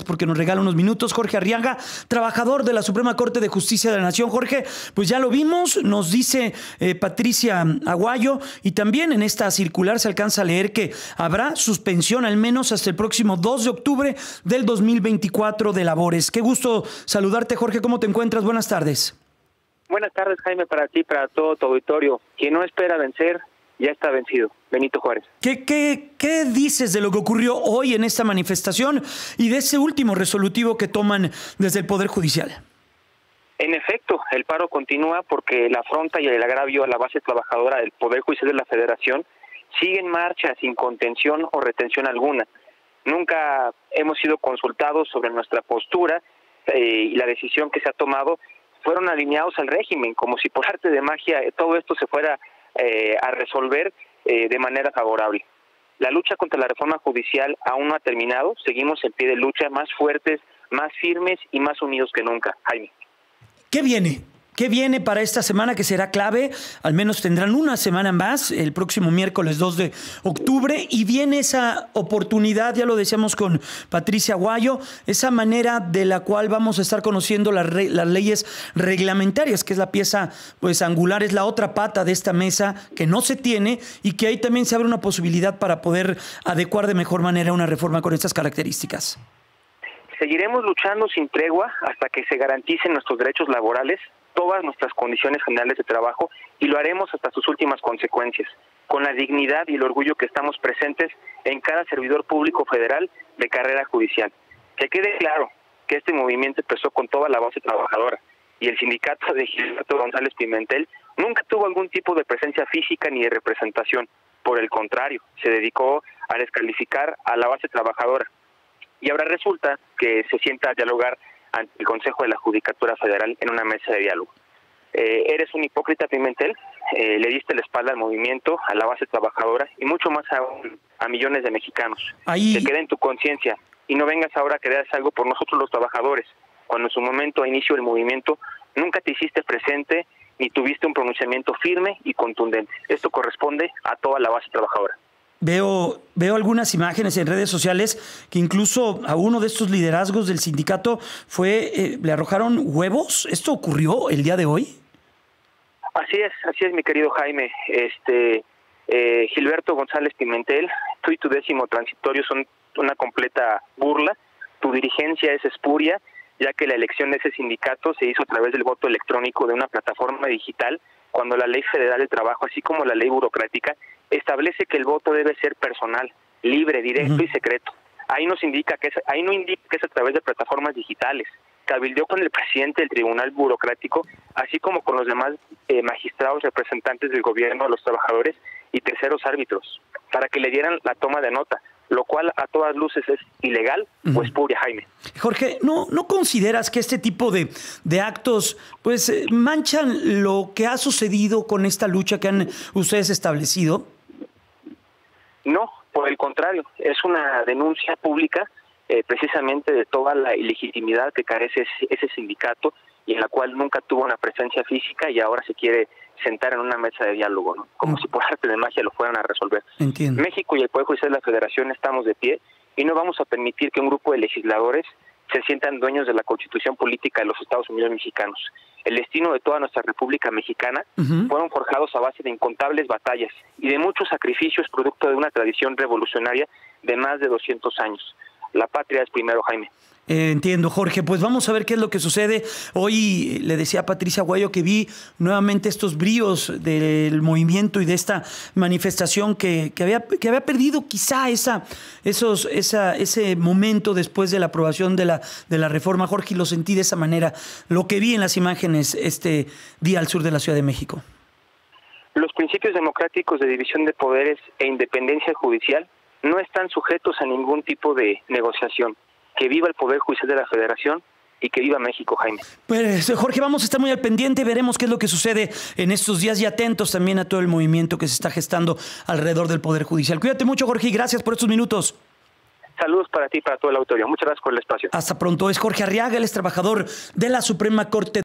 porque nos regala unos minutos. Jorge Arriaga, trabajador de la Suprema Corte de Justicia de la Nación. Jorge, pues ya lo vimos, nos dice Patricia Aguayo, y también en esta circular se alcanza a leer que habrá suspensión al menos hasta el próximo 2 de octubre del 2024 de labores. Qué gusto saludarte, Jorge. ¿Cómo te encuentras? Buenas tardes. Buenas tardes, Jaime, para ti, para todo tu auditorio. Quien no espera vencer, ya está vencido. Benito Juárez. ¿Qué dices de lo que ocurrió hoy en esta manifestación y de ese último resolutivo que toman desde el Poder Judicial? En efecto, el paro continúa porque la afronta y el agravio a la base trabajadora del Poder Judicial de la Federación sigue en marcha sin contención o retención alguna. Nunca hemos sido consultados sobre nuestra postura y la decisión que se ha tomado fueron alineados al régimen, como si por arte de magia todo esto se fuera a resolver de manera favorable. La lucha contra la reforma judicial aún no ha terminado, seguimos en pie de lucha, más fuertes, más firmes y más unidos que nunca. Jaime. ¿Qué viene? ¿Qué viene para esta semana que será clave? Al menos tendrán una semana más, el próximo miércoles 2 de octubre, y viene esa oportunidad, ya lo decíamos con Patricia Aguayo, esa manera de la cual vamos a estar conociendo las leyes reglamentarias, que es la pieza pues angular, es la otra pata de esta mesa que no se tiene y que ahí también se abre una posibilidad para poder adecuar de mejor manera una reforma con estas características. Seguiremos luchando sin tregua hasta que se garanticen nuestros derechos laborales, todas nuestras condiciones generales de trabajo, y lo haremos hasta sus últimas consecuencias, con la dignidad y el orgullo que estamos presentes en cada servidor público federal de carrera judicial. Que quede claro que este movimiento empezó con toda la base trabajadora, y el sindicato de Gilberto González Pimentel nunca tuvo algún tipo de presencia física ni de representación. Por el contrario, se dedicó a descalificar a la base trabajadora. Y ahora resulta que se sienta a dialogar ante el Consejo de la Judicatura Federal en una mesa de diálogo. Eres un hipócrita, Pimentel, le diste la espalda al movimiento, a la base trabajadora y mucho más aún a millones de mexicanos. Que quede en tu conciencia y no vengas ahora a querer hacer algo por nosotros los trabajadores, cuando en su momento a inicio del movimiento nunca te hiciste presente ni tuviste un pronunciamiento firme y contundente. Esto corresponde a toda la base trabajadora. Veo algunas imágenes en redes sociales que incluso a uno de estos liderazgos del sindicato le arrojaron huevos. ¿Esto ocurrió el día de hoy? Así es, mi querido Jaime. Gilberto González Pimentel, tú y tu 10º transitorio son una completa burla. Tu dirigencia es espuria, ya que la elección de ese sindicato se hizo a través del voto electrónico de una plataforma digital, cuando la Ley Federal del Trabajo, así como la ley burocrática, establece que el voto debe ser personal, libre, directo y secreto. Ahí no indica que es a través de plataformas digitales. Cabildeó con el presidente del Tribunal Burocrático, así como con los demás magistrados representantes del gobierno, los trabajadores y terceros árbitros, para que le dieran la toma de nota, lo cual a todas luces es ilegal o espuria, Jaime. Jorge, ¿no consideras que este tipo de actos pues manchan lo que ha sucedido con esta lucha que han ustedes establecido? No, por el contrario, es una denuncia pública precisamente de toda la ilegitimidad que carece ese sindicato y en la cual nunca tuvo una presencia física y ahora se quiere sentar en una mesa de diálogo, ¿no? Como si por arte de magia lo fueran a resolver. Entiendo. México y el Poder Judicial de la Federación estamos de pie y no vamos a permitir que un grupo de legisladores se sientan dueños de la Constitución política de los Estados Unidos mexicanos. El destino de toda nuestra República Mexicana fueron forjados a base de incontables batallas y de muchos sacrificios producto de una tradición revolucionaria de más de 200 años. La patria es primero, Jaime. Entiendo, Jorge. Pues vamos a ver qué es lo que sucede. Hoy le decía a Patricia Aguayo que vi nuevamente estos bríos del movimiento y de esta manifestación que había perdido quizá ese momento después de la aprobación de la reforma. Jorge, y lo sentí de esa manera, lo que vi en las imágenes este día al sur de la Ciudad de México. Los principios democráticos de división de poderes e independencia judicial no están sujetos a ningún tipo de negociación. Que viva el Poder Judicial de la Federación y que viva México, Jaime. Pues, Jorge, vamos a estar muy al pendiente, veremos qué es lo que sucede en estos días y atentos también a todo el movimiento que se está gestando alrededor del Poder Judicial. Cuídate mucho, Jorge, y gracias por estos minutos. Saludos para ti y para todo el auditorio. Muchas gracias por el espacio. Hasta pronto. Es Jorge Arriaga, él es trabajador de la Suprema Corte